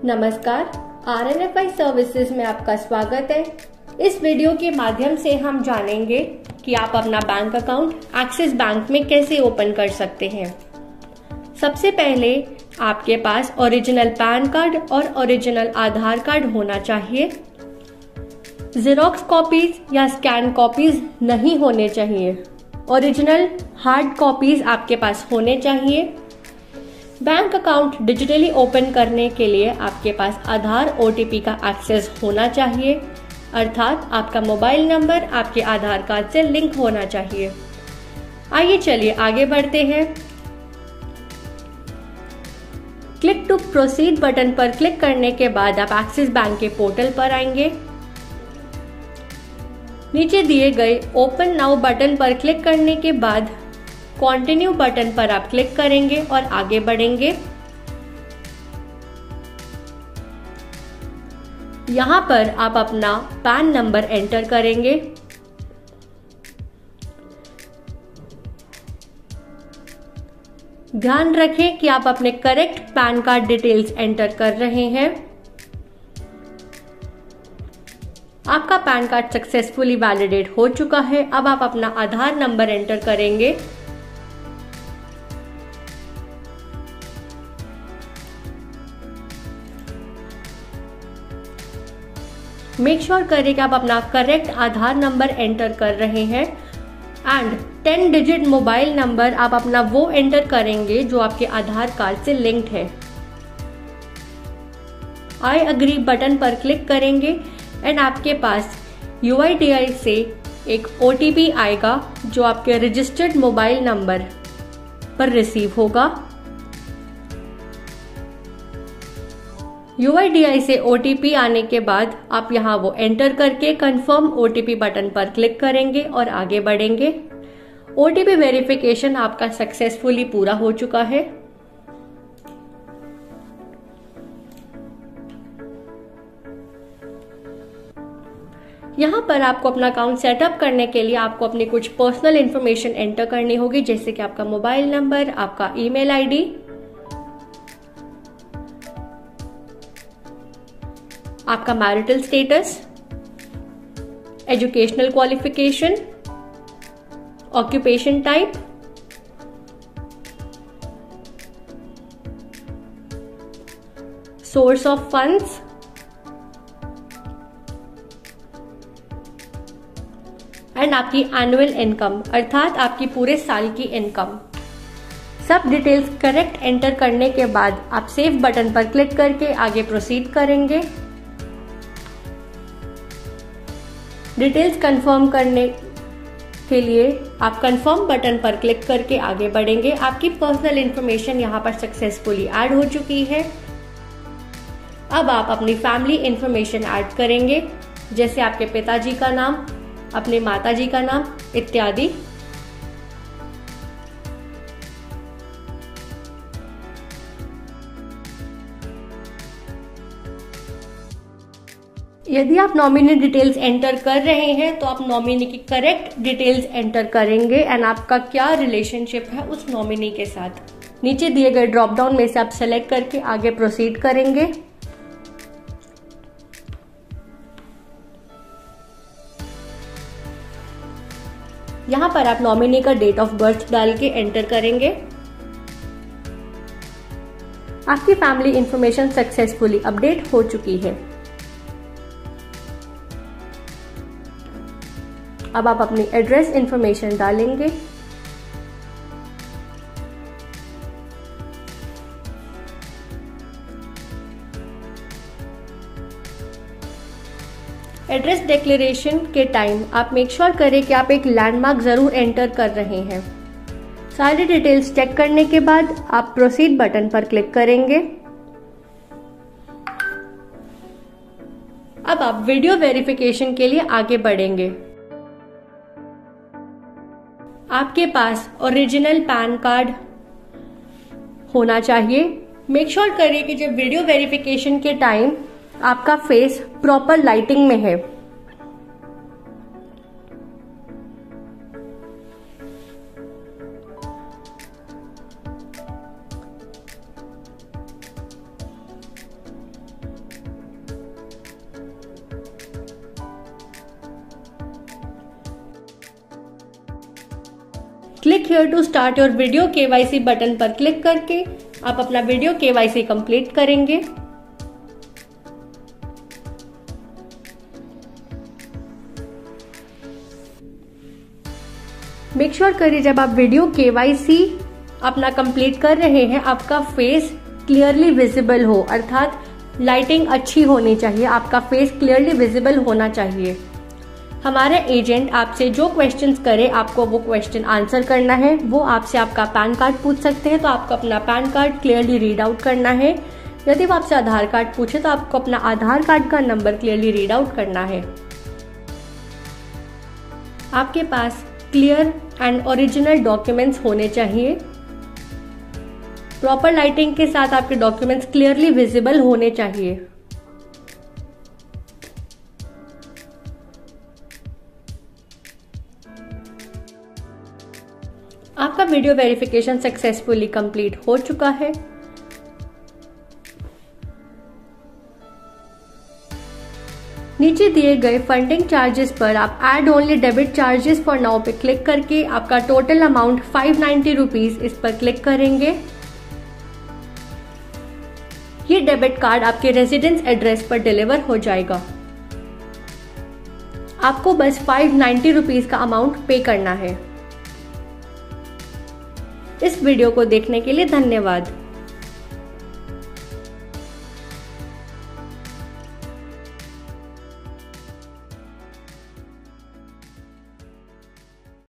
नमस्कार, RNFI services में आपका स्वागत है। इस वीडियो के माध्यम से हम जानेंगे कि आप अपना बैंक अकाउंट एक्सिस बैंक में कैसे ओपन कर सकते हैं। सबसे पहले आपके पास ओरिजिनल पैन कार्ड और ओरिजिनल आधार कार्ड होना चाहिए। जेरोक्स कॉपीज या स्कैन कॉपीज नहीं होने चाहिए। ओरिजिनल हार्ड कॉपीज आपके पास होने चाहिए। बैंक अकाउंट डिजिटली ओपन करने के लिए आपके पास आधार OTP का एक्सेस होना चाहिए, अर्थात आपका मोबाइल नंबर आपके आधार कार्ड से लिंक होना चाहिए। आइए चलिए आगे बढ़ते हैं। क्लिक टू प्रोसीड बटन पर क्लिक करने के बाद आप एक्सिस बैंक के पोर्टल पर आएंगे। नीचे दिए गए ओपन नाउ बटन पर क्लिक करने के बाद कंटिन्यू बटन पर आप क्लिक करेंगे और आगे बढ़ेंगे। यहां पर आप अपना पैन नंबर एंटर करेंगे। ध्यान रखें कि आप अपने correct PAN card details enter कर रहे हैं। आपका पैन कार्ड सक्सेसफुली वैलिडेट हो चुका है। अब आप अपना आधार नंबर एंटर करेंगे। मेक श्योर करें कि आप अपना करेक्ट आधार नंबर एंटर कर रहे हैं एंड 10 डिजिट मोबाइल नंबर आप अपना वो एंटर करेंगे जो आपके आधार कार्ड से लिंक्ड है। आई अग्री बटन पर क्लिक करेंगे एंड आपके पास UIDAI से एक OTP आएगा जो आपके रजिस्टर्ड मोबाइल नंबर पर रिसीव होगा। UIDAI से OTP आने के बाद आप यहाँ वो एंटर करके कंफर्म OTP बटन पर क्लिक करेंगे और आगे बढ़ेंगे। OTP वेरिफिकेशन आपका सक्सेसफुली पूरा हो चुका है। यहाँ पर आपको अपना अकाउंट सेटअप करने के लिए आपको अपनी कुछ पर्सनल इंफॉर्मेशन एंटर करनी होगी, जैसे कि आपका मोबाइल नंबर, आपका ईमेल ID, आपका marital status, educational qualification, occupation type, source of funds, and आपकी एनुअल इनकम अर्थात आपकी पूरे साल की इनकम। सब डिटेल्स करेक्ट एंटर करने के बाद आप सेव बटन पर क्लिक करके आगे प्रोसीड करेंगे। डिटेल्स कंफर्म करने के लिए आप कंफर्म बटन पर क्लिक करके आगे बढ़ेंगे। आपकी पर्सनल इंफॉर्मेशन यहाँ पर सक्सेसफुली ऐड हो चुकी है। अब आप अपनी फैमिली इंफॉर्मेशन ऐड करेंगे, जैसे आपके पिताजी का नाम, अपने माताजी का नाम इत्यादि। यदि आप नॉमिनी डिटेल्स एंटर कर रहे हैं तो आप नॉमिनी की करेक्ट डिटेल्स एंटर करेंगे एंड आपका क्या रिलेशनशिप है उस नॉमिनी के साथ। नीचे दिए गए ड्रॉप डाउन में से आप सेलेक्ट करके आगे प्रोसीड करेंगे। यहां पर आप नॉमिनी का डेट ऑफ बर्थ डाल के एंटर करेंगे। आपकी फैमिली इंफॉर्मेशन सक्सेसफुली अपडेट हो चुकी है। अब आप अपनी एड्रेस इंफॉर्मेशन डालेंगे। एड्रेस डिक्लेरेशन के टाइम आप मेक श्योर करें कि आप एक लैंडमार्क जरूर एंटर कर रहे हैं। सारी डिटेल्स चेक करने के बाद आप प्रोसीड बटन पर क्लिक करेंगे। अब आप वीडियो वेरिफिकेशन के लिए आगे बढ़ेंगे। आपके पास ओरिजिनल पैन कार्ड होना चाहिए। मेक श्योर करिए कि जब वीडियो वेरिफिकेशन के टाइम आपका फेस प्रॉपर लाइटिंग में है। Click here to start your video KYC button पर क्लिक करके आप अपना वीडियो KYC कंप्लीट करेंगे। मेक श्योर करिए जब आप वीडियो KYC अपना कंप्लीट कर रहे हैं आपका फेस क्लियरली विजिबल हो, अर्थात लाइटिंग अच्छी होनी चाहिए, आपका फेस क्लियरली विजिबल होना चाहिए। हमारे एजेंट आपसे जो क्वेश्चंस करे आपको वो क्वेश्चन आंसर करना है। वो आपसे आपका पैन कार्ड पूछ सकते हैं तो आपको अपना PAN card clearly read out करना है। यदि वो आपसे आधार कार्ड पूछे तो आपको अपना आधार कार्ड का नंबर क्लियरली रीड आउट करना है। आपके पास क्लियर एंड ओरिजिनल डॉक्यूमेंट्स होने चाहिए। प्रॉपर लाइटिंग के साथ आपके डॉक्यूमेंट्स क्लियरली विजिबल होने चाहिए। आपका वीडियो वेरिफिकेशन सक्सेसफुली कंप्लीट हो चुका है। नीचे दिए गए फंडिंग चार्जेस पर आप add only debit charges for now पे क्लिक करके आपका टोटल अमाउंट 590 रुपीज इस पर क्लिक करेंगे। ये डेबिट कार्ड आपके रेजिडेंस एड्रेस पर डिलीवर हो जाएगा। आपको बस 590 रुपीज का अमाउंट पे करना है। इस वीडियो को देखने के लिए धन्यवाद।